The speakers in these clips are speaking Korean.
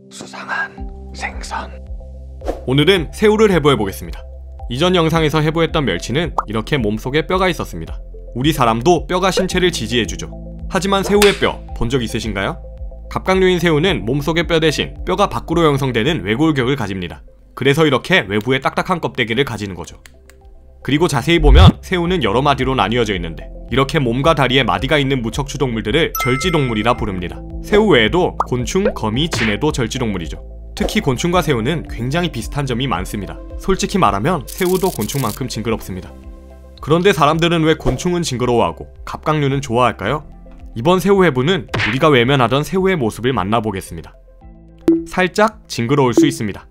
수상한 생선. 오늘은 새우를 해부해보겠습니다. 이전 영상에서 해부했던 멸치는 이렇게 몸속에 뼈가 있었습니다. 우리 사람도 뼈가 신체를 지지해주죠. 하지만 새우의 뼈 본 적 있으신가요? 갑각류인 새우는 몸속의 뼈 대신 뼈가 밖으로 형성되는 외골격을 가집니다. 그래서 이렇게 외부에 딱딱한 껍데기를 가지는 거죠. 그리고 자세히 보면 새우는 여러 마디로 나뉘어져 있는데 이렇게 몸과 다리에 마디가 있는 무척추동물들을 절지동물이라 부릅니다. 새우 외에도 곤충, 거미, 진해도 절지동물이죠. 특히 곤충과 새우는 굉장히 비슷한 점이 많습니다. 솔직히 말하면 새우도 곤충만큼 징그럽습니다. 그런데 사람들은 왜 곤충은 징그러워하고 갑각류는 좋아할까요? 이번 새우 해부는 우리가 외면하던 새우의 모습을 만나보겠습니다. 살짝 징그러울 수 있습니다.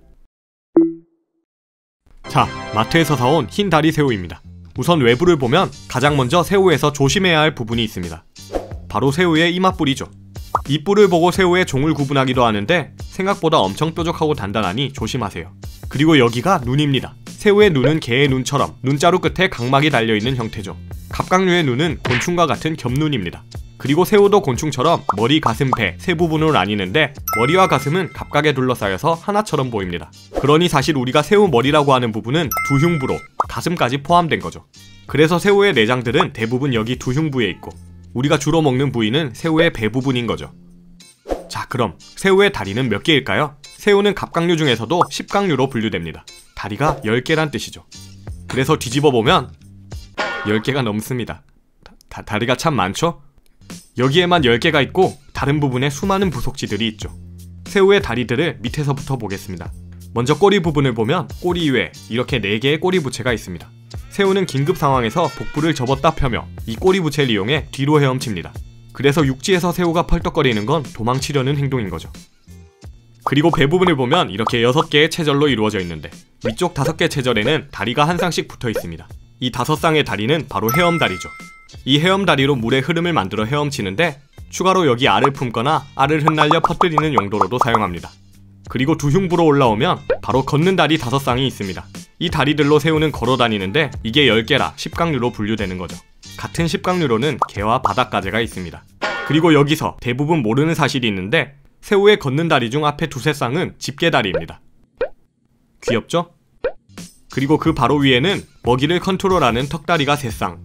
자, 마트에서 사온 흰 다리 새우입니다. 우선 외부를 보면 가장 먼저 새우에서 조심해야 할 부분이 있습니다. 바로 새우의 이맛뿔이죠. 이 뿔을 보고 새우의 종을 구분하기도 하는데 생각보다 엄청 뾰족하고 단단하니 조심하세요. 그리고 여기가 눈입니다. 새우의 눈은 개의 눈처럼 눈자루 끝에 각막이 달려있는 형태죠. 갑각류의 눈은 곤충과 같은 겹눈입니다. 그리고 새우도 곤충처럼 머리, 가슴, 배 세 부분으로 나뉘는데 머리와 가슴은 갑각에 둘러싸여서 하나처럼 보입니다. 그러니 사실 우리가 새우 머리라고 하는 부분은 두흉부로 가슴까지 포함된 거죠. 그래서 새우의 내장들은 대부분 여기 두흉부에 있고 우리가 주로 먹는 부위는 새우의 배 부분인 거죠. 자, 그럼 새우의 다리는 몇 개일까요? 새우는 갑각류 중에서도 십각류로 분류됩니다. 다리가 10개란 뜻이죠. 그래서 뒤집어 보면 10개가 넘습니다. 다리가 참 많죠? 여기에만 10개가 있고 다른 부분에 수많은 부속지들이 있죠. 새우의 다리들을 밑에서부터 보겠습니다. 먼저 꼬리 부분을 보면 꼬리 위에 이렇게 4개의 꼬리 부채가 있습니다. 새우는 긴급 상황에서 복부를 접었다 펴며 이 꼬리 부채를 이용해 뒤로 헤엄칩니다. 그래서 육지에서 새우가 펄떡거리는 건 도망치려는 행동인 거죠. 그리고 배 부분을 보면 이렇게 6개의 체절로 이루어져 있는데 위쪽 5개 체절에는 다리가 한 쌍씩 붙어 있습니다. 이 5쌍의 다리는 바로 헤엄다리죠. 이 헤엄다리로 물의 흐름을 만들어 헤엄치는데 추가로 여기 알을 품거나 알을 흩날려 퍼뜨리는 용도로도 사용합니다. 그리고 두흉부로 올라오면 바로 걷는 다리 5쌍이 있습니다. 이 다리들로 새우는 걸어다니는데 이게 10개라 십각류로 분류되는 거죠. 같은 십각류로는 게와 바닷가재가 있습니다. 그리고 여기서 대부분 모르는 사실이 있는데 새우의 걷는 다리 중 앞에 2-3쌍은 집게다리입니다. 귀엽죠? 그리고 그 바로 위에는 먹이를 컨트롤하는 턱다리가 3쌍,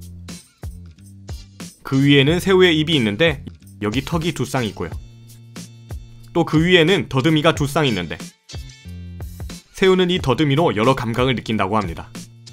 그 위에는 새우의 입이 있는데 여기 턱이 2쌍 있고요. 또 그 위에는 더듬이가 2쌍 있는데 새우는 이 더듬이로 여러 감각을 느낀다고 합니다.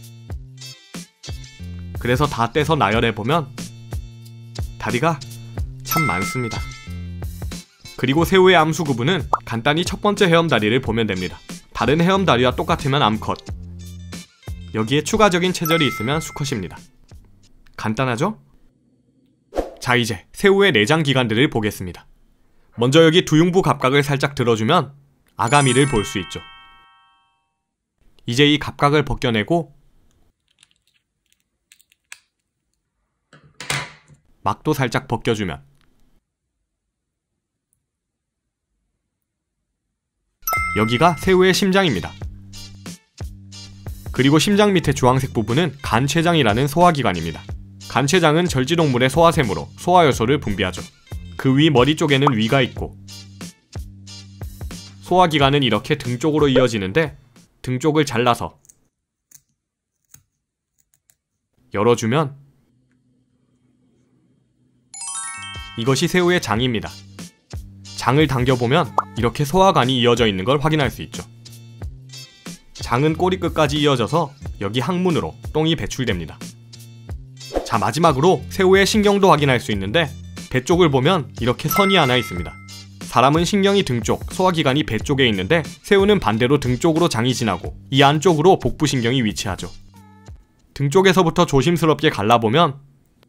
그래서 다 떼서 나열해보면 다리가 참 많습니다. 그리고 새우의 암수 구분은 간단히 첫 번째 헤엄다리를 보면 됩니다. 다른 헤엄다리와 똑같으면 암컷, 여기에 추가적인 체절이 있으면 수컷입니다. 간단하죠? 자, 이제 새우의 내장 기관들을 보겠습니다. 먼저 여기 두흉부 갑각을 살짝 들어주면 아가미를 볼 수 있죠. 이제 이 갑각을 벗겨내고 막도 살짝 벗겨주면 여기가 새우의 심장입니다. 그리고 심장 밑에 주황색 부분은 간췌장이라는 소화기관입니다. 간췌장은 절지동물의 소화샘으로 소화효소를 분비하죠. 그 위 머리 쪽에는 위가 있고 소화기관은 이렇게 등 쪽으로 이어지는데 등 쪽을 잘라서 열어주면 이것이 새우의 장입니다. 장을 당겨보면 이렇게 소화관이 이어져 있는 걸 확인할 수 있죠. 장은 꼬리 끝까지 이어져서 여기 항문으로 똥이 배출됩니다. 자, 마지막으로 새우의 신경도 확인할 수 있는데 배 쪽을 보면 이렇게 선이 하나 있습니다. 사람은 신경이 등 쪽, 소화기관이 배 쪽에 있는데 새우는 반대로 등 쪽으로 장이 지나고 이 안쪽으로 복부신경이 위치하죠. 등 쪽에서부터 조심스럽게 갈라보면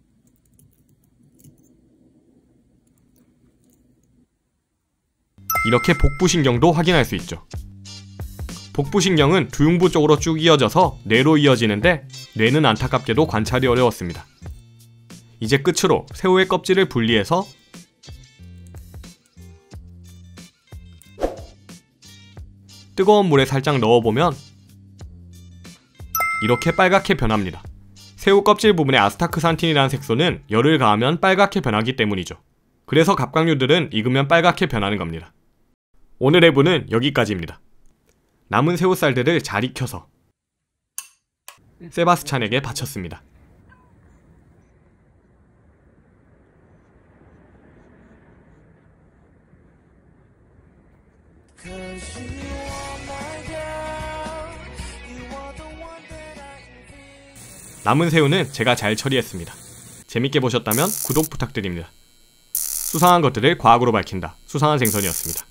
이렇게 복부신경도 확인할 수 있죠. 복부신경은 두흉부 쪽으로 쭉 이어져서 뇌로 이어지는데 뇌는 안타깝게도 관찰이 어려웠습니다. 이제 끝으로 새우의 껍질을 분리해서 뜨거운 물에 살짝 넣어보면 이렇게 빨갛게 변합니다. 새우 껍질 부분에 아스타크산틴이라는 색소는 열을 가하면 빨갛게 변하기 때문이죠. 그래서 갑각류들은 익으면 빨갛게 변하는 겁니다. 오늘의 분은 여기까지입니다. 남은 새우살들을 잘 익혀서 세바스찬에게 바쳤습니다. 남은 새우는 제가 잘 처리했습니다. 재밌게 보셨다면 구독 부탁드립니다. 수상한 것들을 과학으로 밝힌다. 수상한 생선이었습니다.